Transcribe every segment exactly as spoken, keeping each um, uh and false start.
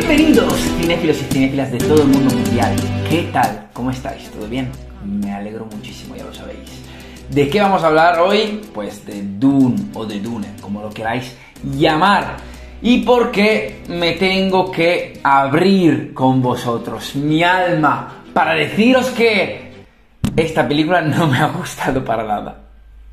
Bienvenidos, cinéfilos y cinéfilas de todo el mundo mundial. ¿Qué tal? ¿Cómo estáis? ¿Todo bien? Me alegro muchísimo, ya lo sabéis. ¿De qué vamos a hablar hoy? Pues de Dune o de Dune, como lo queráis llamar. ¿Y por qué me tengo que abrir con vosotros mi alma para deciros que esta película no me ha gustado para nada?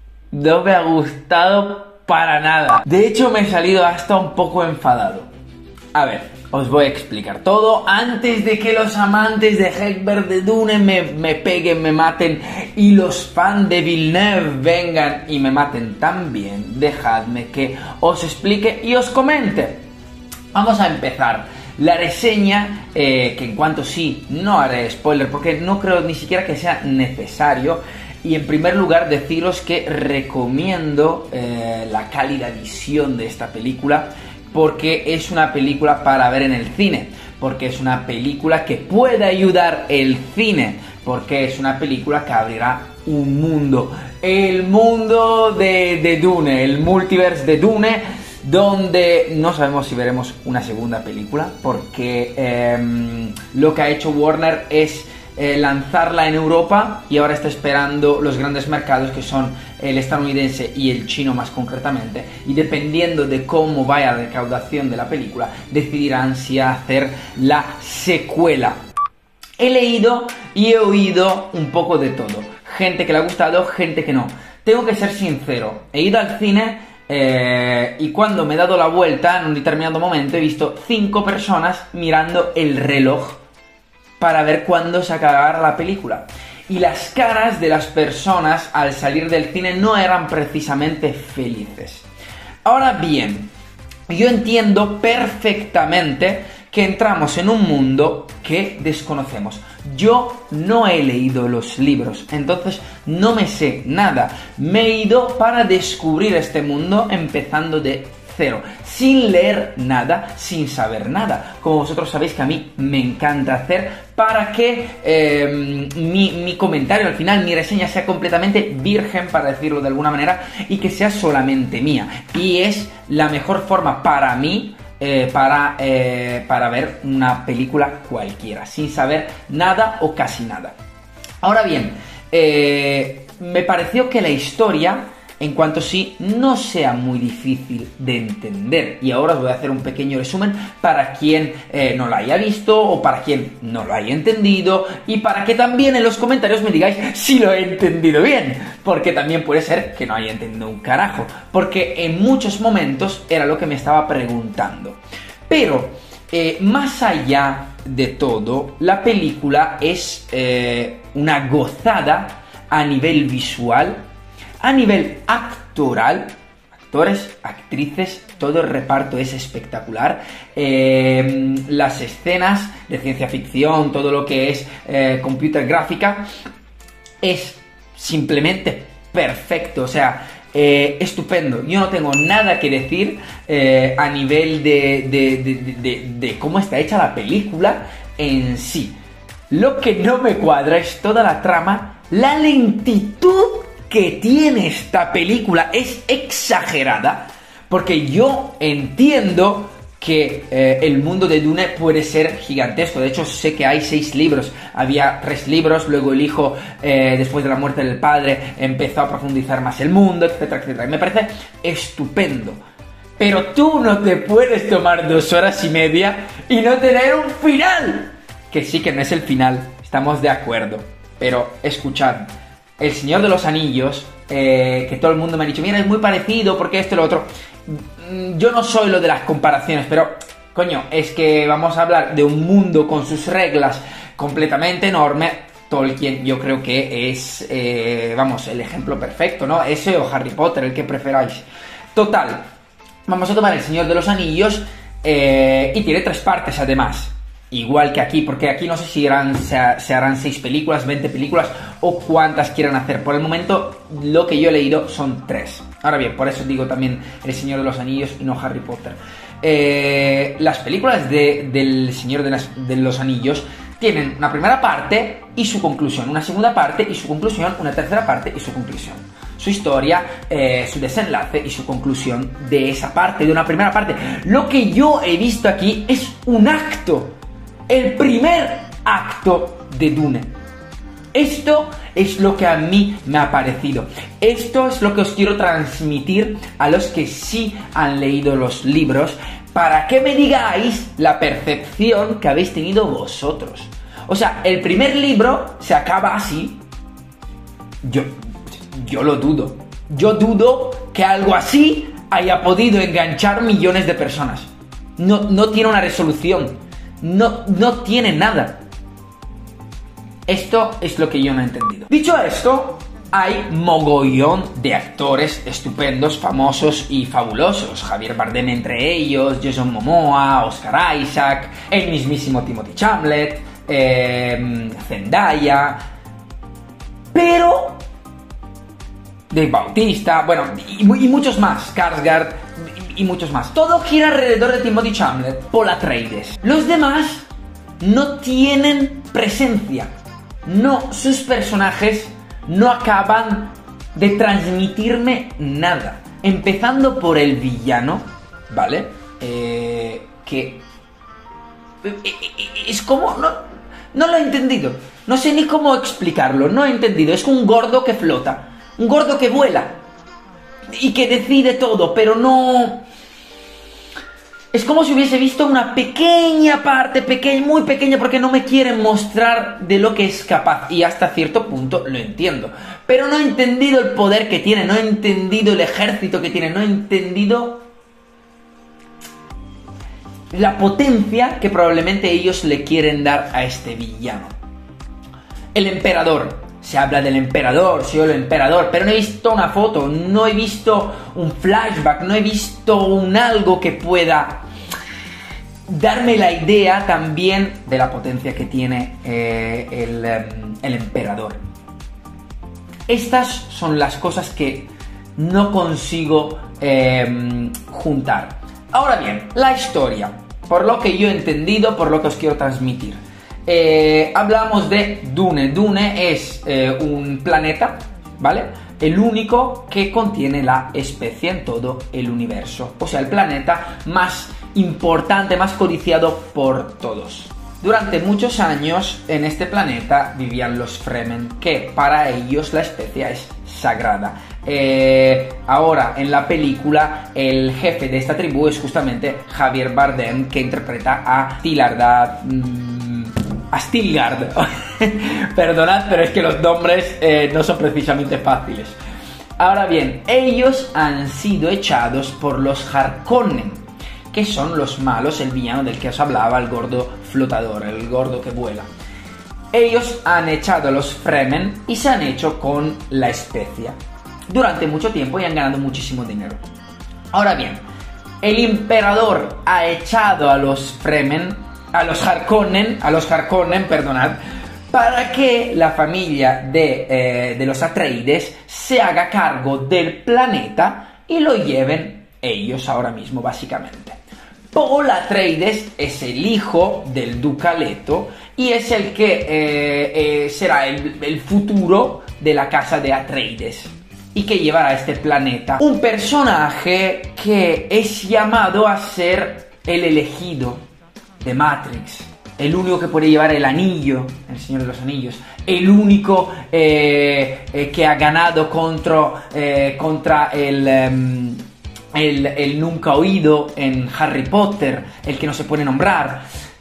No me ha gustado para nada. De hecho, me he salido hasta un poco enfadado. A ver, os voy a explicar todo antes de que los amantes de Hegbert de Dune me, me peguen, me maten y los fans de Villeneuve vengan y me maten también. Dejadme que os explique y os comente. Vamos a empezar la reseña, eh, que en cuanto sí, no haré spoiler porque no creo ni siquiera que sea necesario. Y en primer lugar deciros que recomiendo eh, la cálida visión de esta película, porque es una película para ver en el cine, porque es una película que puede ayudar el cine, porque es una película que abrirá un mundo, el mundo de, de Dune, el multiverse de Dune, donde no sabemos si veremos una segunda película, porque eh, lo que ha hecho Warner es Eh, lanzarla en Europa y ahora está esperando los grandes mercados, que son el estadounidense y el chino más concretamente, y dependiendo de cómo vaya la recaudación de la película decidirán si hacer la secuela. He leído y he oído un poco de todo, gente que le ha gustado, gente que no. Tengo que ser sincero, he ido al cine eh, y cuando me he dado la vuelta en un determinado momento he visto cinco personas mirando el reloj para ver cuándo se acabara la película. Y las caras de las personas al salir del cine no eran precisamente felices. Ahora bien, yo entiendo perfectamente que entramos en un mundo que desconocemos. Yo no he leído los libros, entonces no me sé nada. Me he ido para descubrir este mundo empezando de cero, sin leer nada, sin saber nada, como vosotros sabéis que a mí me encanta hacer, para que eh, mi, mi comentario al final, mi reseña sea completamente virgen, para decirlo de alguna manera, y que sea solamente mía. Y es la mejor forma para mí eh, para, eh, para ver una película cualquiera, sin saber nada o casi nada. Ahora bien, eh, me pareció que la historia, en cuanto sí, no sea muy difícil de entender. Y ahora os voy a hacer un pequeño resumen para quien eh, no la haya visto o para quien no lo haya entendido, y para que también en los comentarios me digáis si lo he entendido bien, porque también puede ser que no haya entendido un carajo, porque en muchos momentos era lo que me estaba preguntando. Pero eh, más allá de todo, la película es eh, una gozada a nivel visual, a nivel actoral, actores, actrices, todo el reparto es espectacular. Eh, las escenas de ciencia ficción, todo lo que es eh, computer gráfica, es simplemente perfecto, o sea, eh, estupendo. Yo no tengo nada que decir eh, a nivel de, de, de, de, de cómo está hecha la película en sí. Lo que no me cuadra es toda la trama, la lentitud que tiene esta película es exagerada, porque yo entiendo que eh, el mundo de Dune puede ser gigantesco. De hecho, sé que hay seis libros, había tres libros, luego el hijo, eh, después de la muerte del padre, empezó a profundizar más el mundo, etcétera, etcétera. Y me parece estupendo. Pero tú no te puedes tomar dos horas y media y no tener un final. Que sí, que no es el final, estamos de acuerdo. Pero escuchad, El Señor de los Anillos, eh, que todo el mundo me ha dicho, mira, es muy parecido, porque esto y lo otro. Yo no soy lo de las comparaciones, pero, coño, es que vamos a hablar de un mundo con sus reglas completamente enorme. Tolkien yo creo que es, eh, vamos, el ejemplo perfecto, ¿no? Ese o Harry Potter, el que preferáis. Total, vamos a tomar El Señor de los Anillos, eh, y tiene tres partes además. Igual que aquí, porque aquí no sé si harán, se, se harán seis películas, veinte películas o cuántas quieran hacer. Por el momento, lo que yo he leído son tres. Ahora bien, por eso digo también El Señor de los Anillos y no Harry Potter. Eh, las películas de, del Señor de, las, de los Anillos tienen una primera parte y su conclusión, una segunda parte y su conclusión, una tercera parte y su conclusión. su historia, eh, su desenlace y su conclusión de esa parte, de una primera parte. Lo que yo he visto aquí es un acto, el primer acto de Dune. Esto es lo que a mí me ha parecido. Esto es lo que os quiero transmitir a los que sí han leído los libros, para que me digáis la percepción que habéis tenido vosotros. O sea, el primer libro se acaba así. Yo, yo lo dudo. Yo dudo que algo así haya podido enganchar millones de personas. No, no tiene una resolución. No, no tiene nada. Esto es lo que yo no he entendido. Dicho esto, hay mogollón de actores estupendos, famosos y fabulosos. Javier Bardem entre ellos, Jason Momoa, Oscar Isaac, el mismísimo Timothée Chalamet, eh, Zendaya, pero Dave Bautista, bueno, y, y muchos más, Skarsgård y, y muchos más. Todo gira alrededor de Timothée Chalamet, Paul Atreides. Los demás no tienen presencia. No, sus personajes no acaban de transmitirme nada. Empezando por el villano, ¿vale? Eh, que... Es como... No, no lo he entendido. No sé ni cómo explicarlo. No he entendido. Es un gordo que flota. Un gordo que vuela. Y que decide todo, pero no... Es como si hubiese visto una pequeña parte, pequeña, muy pequeña, porque no me quieren mostrar de lo que es capaz. Y hasta cierto punto lo entiendo. Pero no he entendido el poder que tiene, no he entendido el ejército que tiene, no he entendido la potencia que probablemente ellos le quieren dar a este villano. El emperador. Se habla del emperador, sí, el emperador, pero no he visto una foto, no he visto un flashback, no he visto un algo que pueda darme la idea también de la potencia que tiene eh, el, um, el emperador. Estas son las cosas que no consigo eh, juntar. Ahora bien, la historia, por lo que yo he entendido, por lo que os quiero transmitir. Eh, hablamos de Dune. Dune es eh, un planeta, ¿vale? El único que contiene la especie en todo el universo. O sea, el planeta más importante, más codiciado por todos. Durante muchos años en este planeta vivían los Fremen, que para ellos la especie es sagrada. Eh, ahora, en la película, el jefe de esta tribu es justamente Javier Bardem, que interpreta a Tilarda... Mmm, a Stilgard. Perdonad, pero es que los nombres eh, no son precisamente fáciles. Ahora bien, ellos han sido echados por los Harkonnen, que son los malos, el villano del que os hablaba, el gordo flotador, el gordo que vuela. Ellos han echado a los Fremen y se han hecho con la especia durante mucho tiempo y han ganado muchísimo dinero. Ahora bien, el emperador ha echado a los Fremen, a los Harkonnen, a los Harkonnen, perdonad, para que la familia de, eh, de los Atreides se haga cargo del planeta y lo lleven ellos ahora mismo, básicamente. Paul Atreides es el hijo del Duca Leto y es el que eh, eh, será el, el futuro de la casa de Atreides y que llevará a este planeta. Un personaje que es llamado a ser el elegido de Matrix, el único que puede llevar el anillo, el Señor de los Anillos, el único eh, eh, que ha ganado contra, eh, contra el, um, el, el nunca oído en Harry Potter, el que no se puede nombrar,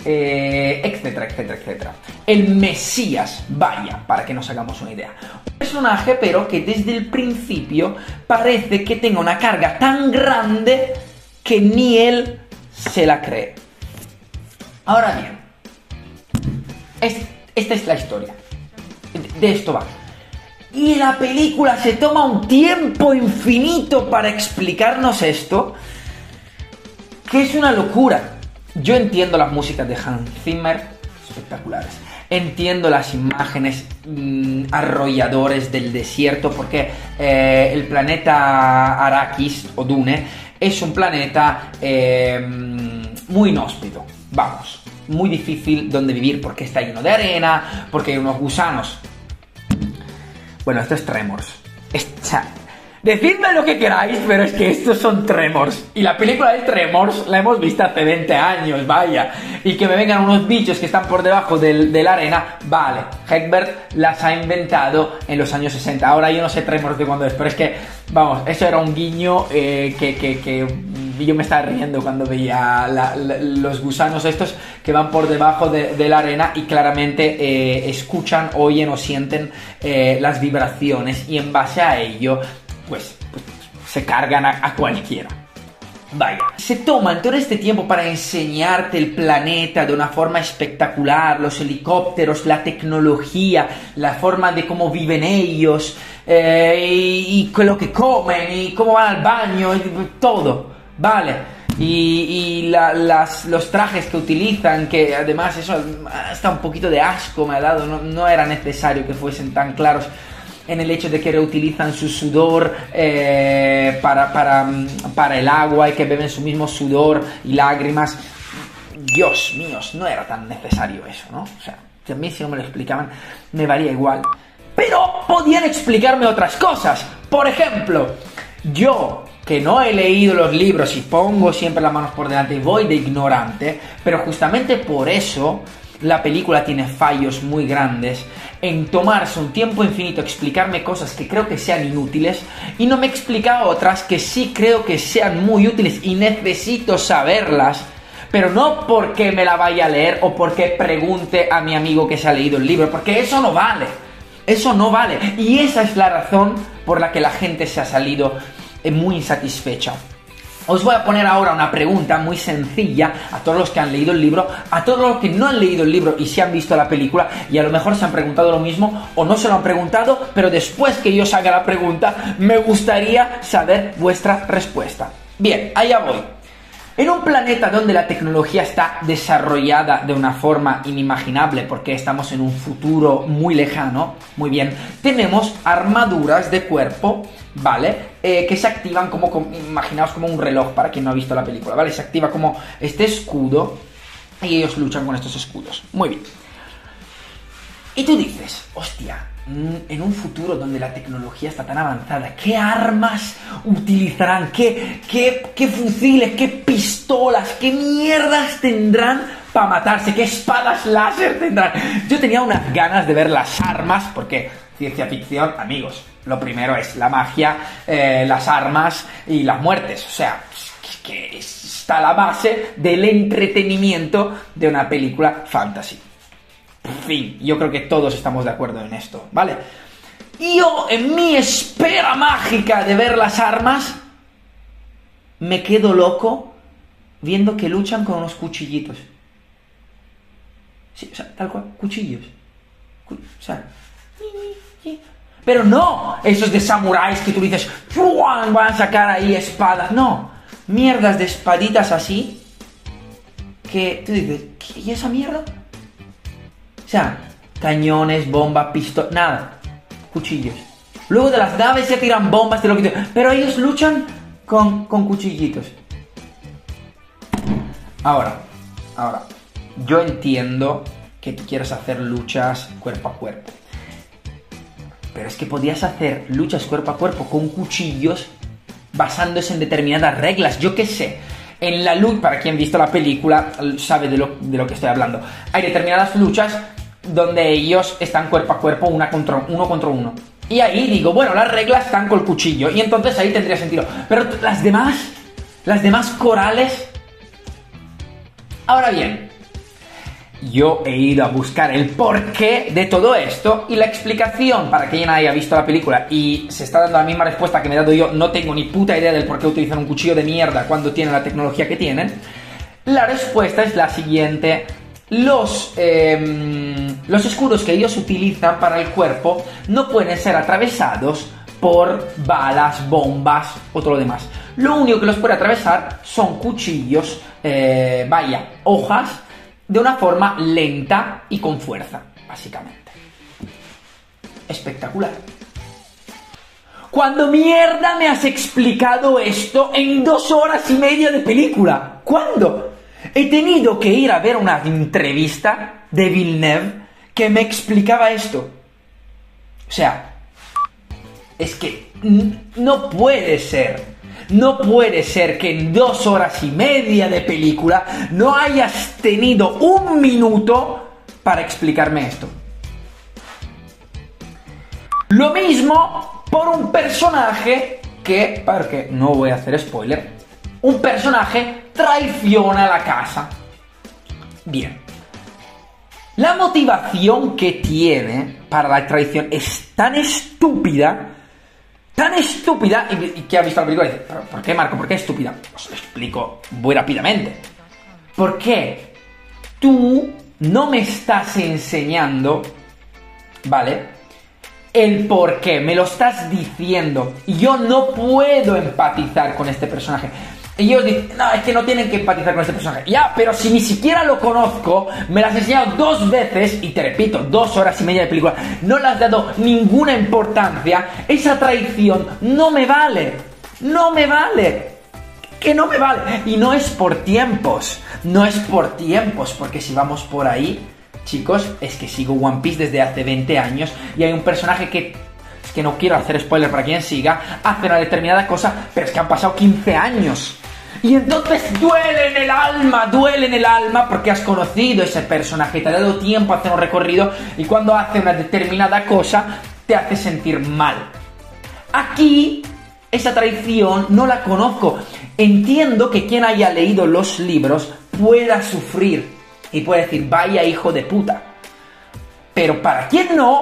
eh, etcétera, etcétera, etcétera. El Mesías, vaya, para que nos hagamos una idea. Un personaje, pero que desde el principio parece que tenga una carga tan grande que ni él se la cree. Ahora bien, es, esta es la historia, de, de esto va. Y la película se toma un tiempo infinito para explicarnos esto, que es una locura. Yo entiendo las músicas de Hans Zimmer, espectaculares. Entiendo las imágenes mmm, arrolladores del desierto, porque eh, el planeta Arrakis, o Dune, es un planeta eh, muy inhóspito. Vamos, muy difícil donde vivir porque está lleno de arena, porque hay unos gusanos. Bueno, esto es Tremors. Esta, Decidme lo que queráis, pero es que estos son Tremors. Y la película de Tremors la hemos visto hace veinte años, vaya. Y que me vengan unos bichos que están por debajo del, de la arena, vale. Egbert las ha inventado en los años sesenta. Ahora yo no sé Tremors de cuándo es, pero es que, vamos, eso era un guiño eh, que, que, que yo me estaba riendo cuando veía la, la, los gusanos estos que van por debajo de, de la arena y claramente eh, escuchan, oyen o sienten eh, las vibraciones y en base a ello Pues, pues se cargan a, a cualquiera. Vaya, se toman todo este tiempo para enseñarte el planeta de una forma espectacular, los helicópteros, la tecnología, la forma de cómo viven ellos, eh, y, y lo que comen, y cómo van al baño, y todo, vale. Y, y la, las, los trajes que utilizan, que además eso hasta un poquito de asco me ha dado, no, no era necesario que fuesen tan claros en el hecho de que reutilizan su sudor eh, para, para, para el agua y que beben su mismo sudor y lágrimas. Dios mío, no era tan necesario eso, ¿no? O sea, a mí si no me lo explicaban me valía igual. Pero podían explicarme otras cosas. Por ejemplo, yo, que no he leído los libros y pongo siempre las manos por delante y voy de ignorante, pero justamente por eso la película tiene fallos muy grandes en tomarse un tiempo infinito a explicarme cosas que creo que sean inútiles y no me explica otras que sí creo que sean muy útiles y necesito saberlas, pero no porque me la vaya a leer o porque pregunte a mi amigo que se ha leído el libro, porque eso no vale, eso no vale, y esa es la razón por la que la gente se ha salido muy insatisfecha. Os voy a poner ahora una pregunta muy sencilla a todos los que han leído el libro, a todos los que no han leído el libro y se han visto la película y a lo mejor se han preguntado lo mismo o no se lo han preguntado, pero después que yo os haga la pregunta me gustaría saber vuestra respuesta. Bien, allá voy. En un planeta donde la tecnología está desarrollada de una forma inimaginable, porque estamos en un futuro muy lejano, muy bien, tenemos armaduras de cuerpo, ¿vale? Eh, que se activan como, como, imaginaos como un reloj, para quien no ha visto la película, ¿vale? Se activa como este escudo y ellos luchan con estos escudos. Muy bien. Y tú dices, hostia, en un futuro donde la tecnología está tan avanzada, ¿qué armas utilizarán? ¿Qué, qué, qué fusiles? ¿Qué pistolas? ¿Qué mierdas tendrán para matarse? ¿Qué espadas láser tendrán? Yo tenía unas ganas de ver las armas, porque ciencia ficción, amigos, lo primero es la magia, eh, las armas y las muertes. O sea, que está la base del entretenimiento de una película fantasy. En fin, yo creo que todos estamos de acuerdo en esto, ¿vale? Yo, en mi espera mágica de ver las armas, me quedo loco viendo que luchan con unos cuchillitos. Sí, o sea, tal cual, cuchillos. O sea, pero no esos de samuráis que tú dices, van a sacar ahí espadas. No, mierdas de espaditas así, que tú dices, ¿y esa mierda? O sea, cañones, bombas, pistolas, nada, cuchillos. Luego de las naves se tiran bombas, de lo que... pero ellos luchan con, con cuchillitos. Ahora, ahora, yo entiendo que quieres hacer luchas cuerpo a cuerpo. Pero es que podías hacer luchas cuerpo a cuerpo con cuchillos basándose en determinadas reglas, yo qué sé. En la lucha, para quien ha visto la película, sabe de lo, de lo que estoy hablando. Hay determinadas luchas donde ellos están cuerpo a cuerpo, una contra, uno contra uno. Y ahí digo, bueno, las reglas están con el cuchillo. Y entonces ahí tendría sentido. Pero las demás, las demás corales... Ahora bien, yo he ido a buscar el porqué de todo esto y la explicación para quien haya visto la película y se está dando la misma respuesta que me he dado yo, no tengo ni puta idea del por qué utilizan un cuchillo de mierda cuando tienen la tecnología que tienen. La respuesta es la siguiente. Los, eh, los escudos que ellos utilizan para el cuerpo no pueden ser atravesados por balas, bombas o todo lo demás. Lo único que los puede atravesar son cuchillos, eh, vaya, hojas, de una forma lenta y con fuerza, básicamente. Espectacular. ¿Cuándo mierda me has explicado esto en dos horas y media de película? ¿Cuándo? He tenido que ir a ver una entrevista de Villeneuve que me explicaba esto. O sea, es que no puede ser. No puede ser que en dos horas y media de película no hayas tenido un minuto para explicarme esto. Lo mismo por un personaje que, porque no voy a hacer spoiler, un personaje traiciona la casa. Bien. La motivación que tiene para la traición es tan estúpida, tan estúpida, y, y que ha visto la película y dice, ¿por qué, Marco? ¿Por qué estúpida? Os lo explico muy rápidamente. ¿Por qué? Tú no me estás enseñando, ¿vale?, el por qué, me lo estás diciendo, y yo no puedo empatizar con este personaje. Y ellos dicen, no, es que no tienen que empatizar con este personaje. Ya, pero si ni siquiera lo conozco, me lo has enseñado dos veces, y te repito, dos horas y media de película, no le has dado ninguna importancia, esa traición no me vale, no me vale, que no me vale. Y no es por tiempos, no es por tiempos, porque si vamos por ahí, chicos, es que sigo One Piece desde hace veinte años, y hay un personaje que... es que no quiero hacer spoiler para quien siga, hace una determinada cosa, pero es que han pasado quince años. Y entonces duele en el alma, duele en el alma porque has conocido ese personaje, te ha dado tiempo a hacer un recorrido y cuando hace una determinada cosa te hace sentir mal. Aquí, esa traición no la conozco. Entiendo que quien haya leído los libros pueda sufrir y puede decir, vaya hijo de puta. Pero para quien no,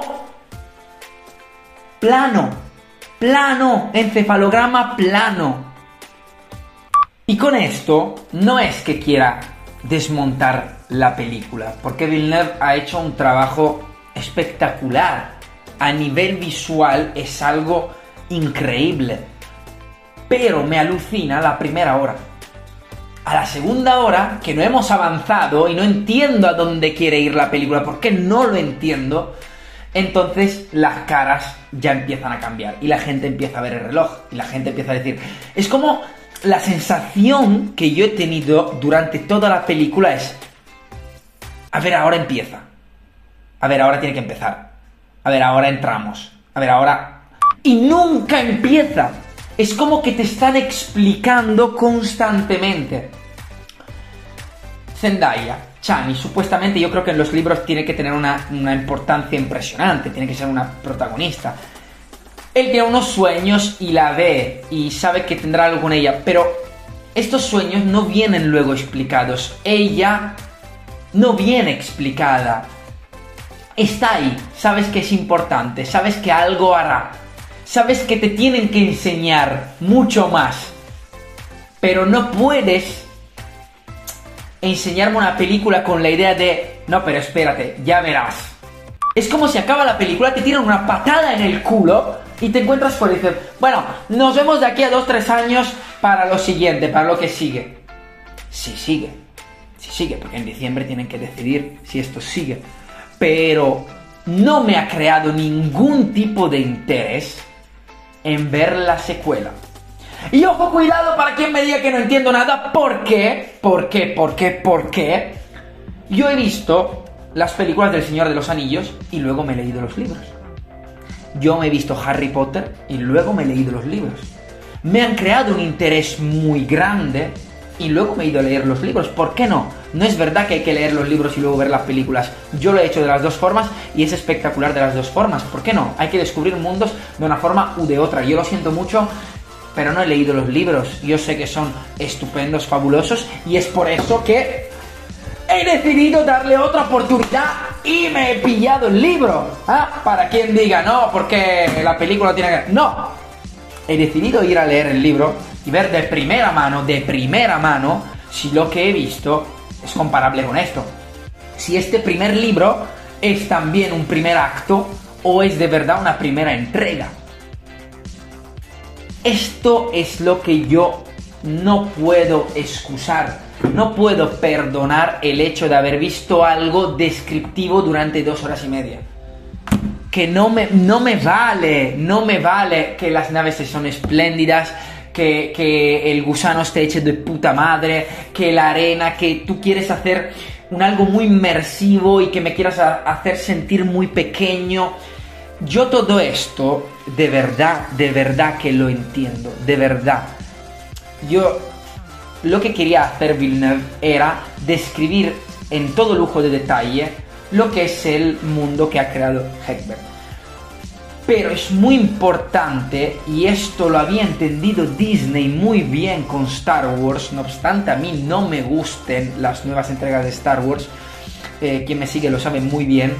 plano, plano, encefalograma plano. Y con esto no es que quiera desmontar la película, porque Villeneuve ha hecho un trabajo espectacular. A nivel visual es algo increíble. Pero me alucina la primera hora. A la segunda hora, que no hemos avanzado y no entiendo a dónde quiere ir la película, porque no lo entiendo, entonces las caras ya empiezan a cambiar y la gente empieza a ver el reloj y la gente empieza a decir... Es como... la sensación que yo he tenido durante toda la película es, a ver, ahora empieza, a ver, ahora tiene que empezar, a ver, ahora entramos, a ver, ahora... Y nunca empieza, es como que te están explicando constantemente. Zendaya, Chani, supuestamente yo creo que en los libros tiene que tener una, una importancia impresionante, tiene que ser una protagonista. Él tiene unos sueños y la ve y sabe que tendrá algo con ella, pero estos sueños no vienen luego explicados. Ella no viene explicada. Está ahí, sabes que es importante, sabes que algo hará, sabes que te tienen que enseñar mucho más, pero no puedes enseñarme una película con la idea de, no, pero espérate, ya verás. Es como si acaba la película, te tiran una patada en el culo y te encuentras por decir, bueno, nos vemos de aquí a dos, tres años para lo siguiente, para lo que sigue. Sí sigue, sí sigue, porque en diciembre tienen que decidir si esto sigue. Pero no me ha creado ningún tipo de interés en ver la secuela. Y ojo, cuidado para quien me diga que no entiendo nada. ¿Por qué? ¿Por qué? ¿Por qué? ¿Por qué? Yo he visto las películas del Señor de los Anillos y luego me he leído los libros. Yo me he visto Harry Potter y luego me he leído los libros. Me han creado un interés muy grande y luego me he ido a leer los libros. ¿Por qué no? No es verdad que hay que leer los libros y luego ver las películas. Yo lo he hecho de las dos formas y es espectacular de las dos formas. ¿Por qué no? Hay que descubrir mundos de una forma u de otra. Yo lo siento mucho, pero no he leído los libros. Yo sé que son estupendos, fabulosos, y es por eso que he decidido darle otra oportunidad y me he pillado el libro. ¿Ah? Para quien diga, no, porque la película tiene que... No, he decidido ir a leer el libro y ver de primera mano, de primera mano, si lo que he visto es comparable con esto. Si este primer libro es también un primer acto o es de verdad una primera entrega. Esto es lo que yo no puedo excusar. No puedo perdonar el hecho de haber visto algo descriptivo durante dos horas y media. Que no me, no me vale, no me vale que las naves son espléndidas, que, que el gusano esté hecho de puta madre, que la arena, que tú quieres hacer un algo muy inmersivo y que me quieras a, hacer sentir muy pequeño. yo todo esto, de verdad, de verdad que lo entiendo, de verdad. Yo lo que quería hacer Villeneuve era describir en todo lujo de detalle lo que es el mundo que ha creado Egbert. Pero es muy importante, y esto lo había entendido Disney muy bien con Star Wars, no obstante a mí no me gusten las nuevas entregas de Star Wars, eh, quien me sigue lo sabe muy bien.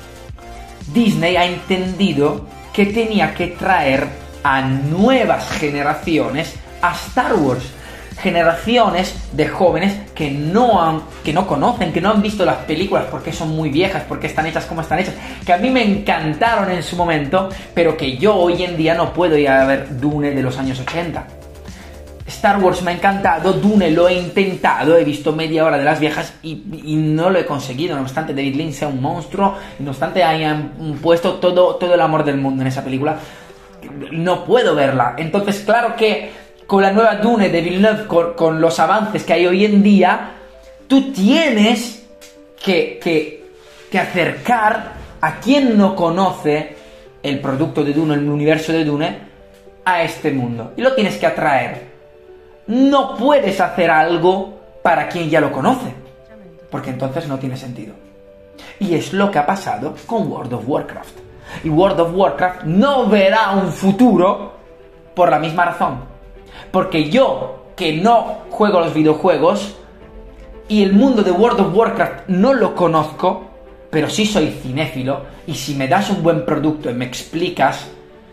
Disney ha entendido que tenía que traer a nuevas generaciones a Star Wars. Generaciones de jóvenes que no han, que no conocen, que no han visto las películas porque son muy viejas, porque están hechas como están hechas, que a mí me encantaron en su momento, pero que yo hoy en día no puedo ir a ver Dune de los años ochenta. Star Wars me ha encantado, Dune lo he intentado, he visto media hora de las viejas y, y no lo he conseguido, no obstante David Lynch sea un monstruo, no obstante hayan puesto todo, todo el amor del mundo en esa película, no puedo verla. Entonces claro que con la nueva Dune de Villeneuve, con, con los avances que hay hoy en día, tú tienes que, que, que acercar a quien no conoce el producto de Dune, el universo de Dune, a este mundo. Y lo tienes que atraer. No puedes hacer algo para quien ya lo conoce, porque entonces no tiene sentido. Y es lo que ha pasado con World of Warcraft. Y World of Warcraft no verá un futuro por la misma razón. Porque yo, que no juego los videojuegos, y el mundo de World of Warcraft no lo conozco, pero sí soy cinéfilo, y si me das un buen producto y me explicas,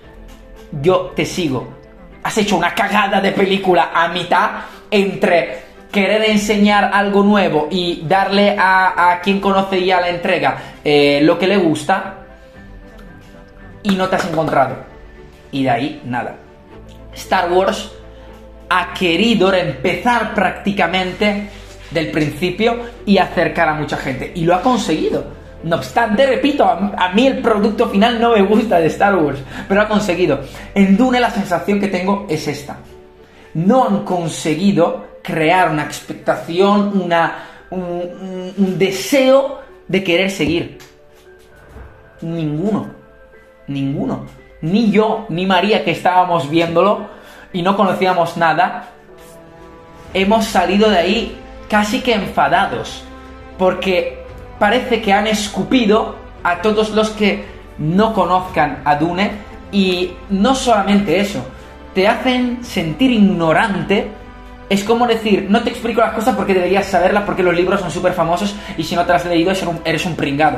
yo te sigo. Has hecho una cagada de película a mitad entre querer enseñar algo nuevo y darle a, a quien conoce ya la entrega eh, lo que le gusta, y no te has encontrado. Y de ahí, nada. Star Wars ha querido empezar prácticamente del principio y acercar a mucha gente. Y lo ha conseguido. No obstante, repito, a, a mí el producto final no me gusta de Star Wars, pero ha conseguido. En Dune la sensación que tengo es esta. No han conseguido crear una expectación, una, un, un, un deseo de querer seguir. Ninguno. Ninguno. Ni yo, ni María, que estábamos viéndolo y no conocíamos nada, hemos salido de ahí casi que enfadados, porque parece que han escupido a todos los que no conozcan a Dune, y no solamente eso, te hacen sentir ignorante. Es como decir, no te explico las cosas porque deberías saberlas, porque los libros son súper famosos y si no te las has leído eres un, eres un pringado.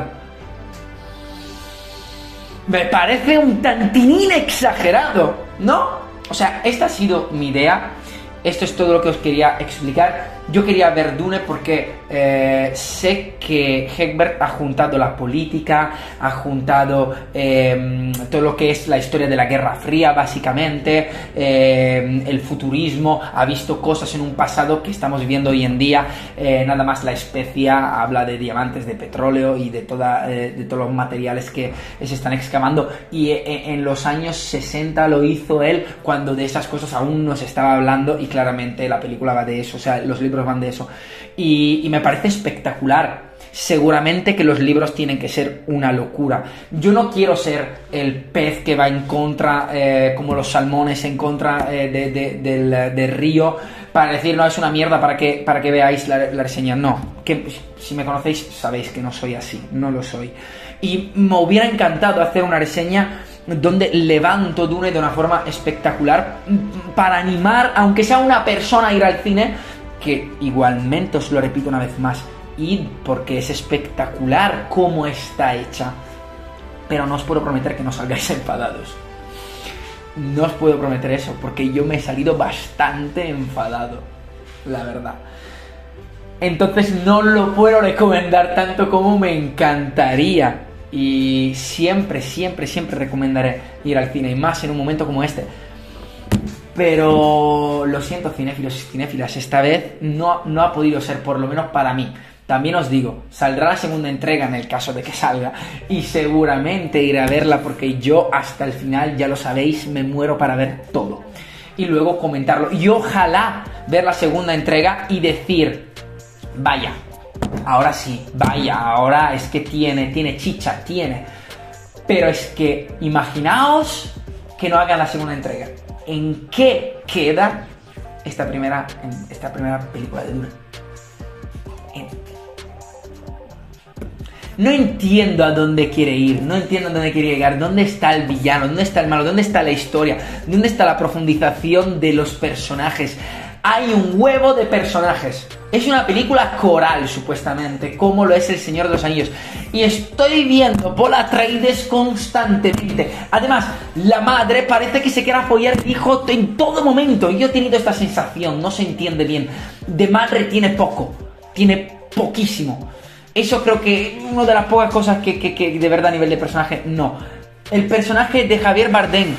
Me parece un tantinín exagerado, ¿no? O sea, esta ha sido mi idea. Esto es todo lo que os quería explicar. Yo quería ver Dune porque eh, sé que Egbert ha juntado la política, ha juntado eh, todo lo que es la historia de la Guerra Fría, básicamente, eh, el futurismo, ha visto cosas en un pasado que estamos viendo hoy en día. Eh, nada más La Especia habla de diamantes, de petróleo y de, toda, eh, de todos los materiales que se están excavando. Y eh, en los años sesenta lo hizo él, cuando de esas cosas aún no se estaba hablando, y claramente la película va de eso, o sea, los libros van de eso, y, y me parece espectacular. Seguramente que los libros tienen que ser una locura. Yo no quiero ser el pez que va en contra, eh, como los salmones en contra eh, de, de, del, del río, para decir, no, es una mierda para que, para que veáis la, la reseña. No, que si me conocéis sabéis que no soy así, no lo soy. Y me hubiera encantado hacer una reseña donde levanto Dune de una forma espectacular para animar, aunque sea una persona, a ir al cine, que igualmente, os lo repito una vez más, id, porque es espectacular cómo está hecha. Pero no os puedo prometer que no salgáis enfadados. No os puedo prometer eso, porque yo me he salido bastante enfadado, la verdad. Entonces no lo puedo recomendar tanto como me encantaría. Y siempre, siempre, siempre recomendaré ir al cine, y más en un momento como este. Pero lo siento, cinéfilos y cinéfilas, esta vez no, no ha podido ser, por lo menos para mí. También os digo, saldrá la segunda entrega en el caso de que salga, y seguramente iré a verla, porque yo hasta el final, ya lo sabéis, me muero para ver todo y luego comentarlo. Y ojalá ver la segunda entrega y decir, vaya, ahora sí, vaya, ahora es que tiene, tiene chicha, tiene. Pero es que imaginaos que no hagan la segunda entrega. ¿En qué queda esta primera, esta primera película de Dune? En... No entiendo a dónde quiere ir, no entiendo a dónde quiere llegar, dónde está el villano, dónde está el malo, dónde está la historia, dónde está la profundización de los personajes. Hay un huevo de personajes. Es una película coral, supuestamente, como lo es El Señor de los Anillos. Y estoy viendo Paul Atreides constantemente. Además, la madre parece que se quiere apoyar al hijo en todo momento. Yo he tenido esta sensación, no se entiende bien. De madre tiene poco, tiene poquísimo. Eso creo que es una de las pocas cosas que, que, que de verdad a nivel de personaje, no. El personaje de Javier Bardem.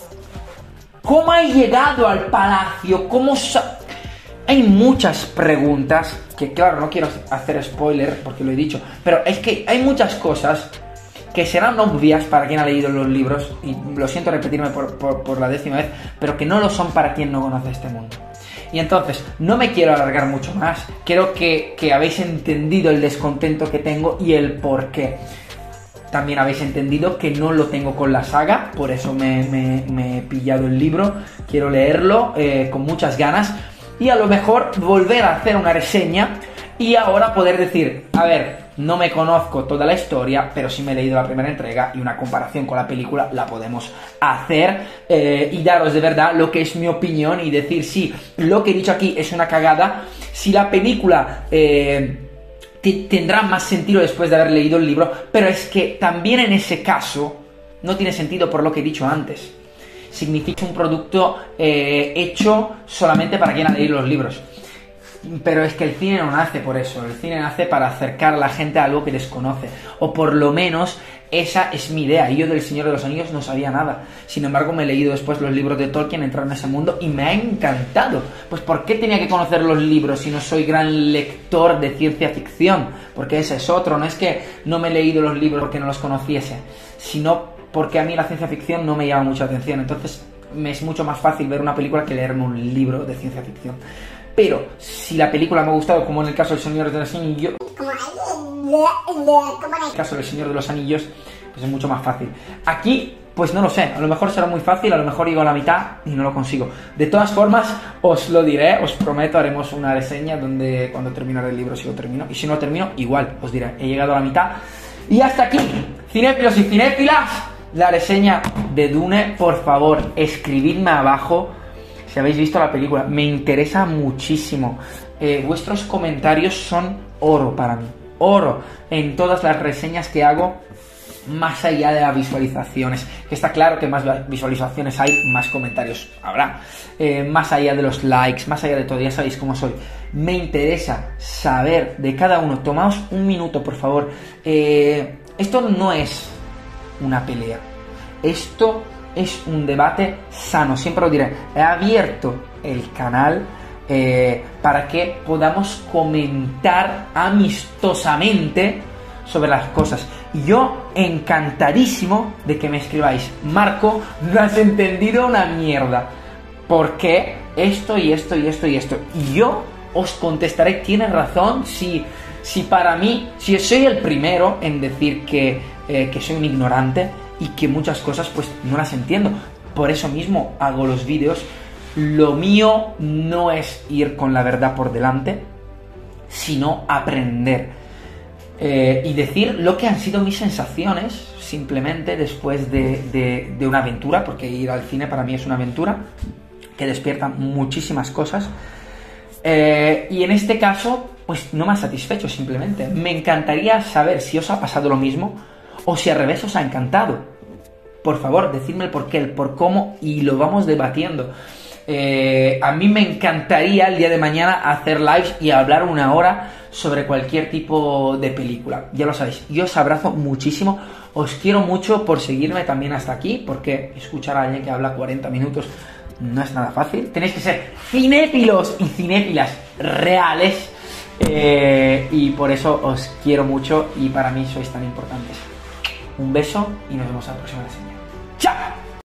¿Cómo ha llegado al palacio? ¿Cómo sa... Hay muchas preguntas, que claro, no quiero hacer spoiler porque lo he dicho, pero es que hay muchas cosas que serán obvias para quien ha leído los libros, y lo siento repetirme por, por, por la décima vez, pero que no lo son para quien no conoce este mundo. Y entonces, no me quiero alargar mucho más, creo que, que habéis entendido el descontento que tengo y el por qué. También habéis entendido que no lo tengo con la saga, por eso me, me, me he pillado el libro, quiero leerlo eh, con muchas ganas y a lo mejor volver a hacer una reseña y ahora poder decir, a ver, no me conozco toda la historia, pero sí me he leído la primera entrega y una comparación con la película la podemos hacer eh, y daros de verdad lo que es mi opinión y decir si lo que he dicho aquí es una cagada, si la película... Eh, tendrá más sentido después de haber leído el libro, pero es que también en ese caso no tiene sentido por lo que he dicho antes. Significa un producto eh, hecho solamente para quien ha leído los libros. Pero es que el cine no nace por eso, el cine nace para acercar a la gente a algo que desconoce, o por lo menos esa es mi idea. Y yo del Señor de los Anillos no sabía nada, sin embargo me he leído después los libros de Tolkien, entrar en ese mundo y me ha encantado. Pues ¿por qué tenía que conocer los libros si no soy gran lector de ciencia ficción? Porque ese es otro, no es que no me he leído los libros porque no los conociese, sino porque a mí la ciencia ficción no me llama mucha atención. Entonces me es mucho más fácil ver una película que leerme un libro de ciencia ficción. Pero si la película me ha gustado, como en el caso del Señor de los Anillos, como en el caso del Señor de los Anillos, pues es mucho más fácil. Aquí, pues no lo sé, a lo mejor será muy fácil, a lo mejor llego a la mitad y no lo consigo. De todas formas, os lo diré, os prometo, haremos una reseña donde cuando terminaré el libro, si lo termino, y si no lo termino, igual, os diré, he llegado a la mitad. Y hasta aquí, cinéfilos y cinéfilas, la reseña de Dune. Por favor, escribidme abajo si habéis visto la película, me interesa muchísimo. Eh, vuestros comentarios son oro para mí, oro en todas las reseñas que hago, más allá de las visualizaciones, que está claro que más visualizaciones hay, más comentarios habrá, eh, más allá de los likes, más allá de todo, ya sabéis cómo soy. Me interesa saber de cada uno. Tomaos un minuto, por favor. Eh, esto no es una pelea, esto es un debate sano, siempre lo diré. He abierto el canal eh, para que podamos comentar amistosamente sobre las cosas. Y yo encantadísimo de que me escribáis, Marco, no has entendido una mierda, ¿por qué esto y esto y esto y esto? Y yo os contestaré, tienes razón, si, si para mí, si soy el primero en decir que, eh, que soy un ignorante y que muchas cosas pues no las entiendo. Por eso mismo hago los vídeos. Lo mío no es ir con la verdad por delante, sino aprender eh, y decir lo que han sido mis sensaciones simplemente después de, de, de una aventura, porque ir al cine para mí es una aventura que despierta muchísimas cosas. Eh, y en este caso pues no me ha satisfecho simplemente. Me encantaría saber si os ha pasado lo mismo o si al revés os ha encantado. Por favor, decidme el por qué, el por cómo, y lo vamos debatiendo. Eh, a mí me encantaría el día de mañana hacer lives y hablar una hora sobre cualquier tipo de película. Ya lo sabéis, yo os abrazo muchísimo, os quiero mucho por seguirme también hasta aquí, porque escuchar a alguien que habla cuarenta minutos no es nada fácil. Tenéis que ser cinéfilos y cinéfilas reales, eh, y por eso os quiero mucho y para mí sois tan importantes. Un beso y nos vemos a la próxima reseña. ¡Chao!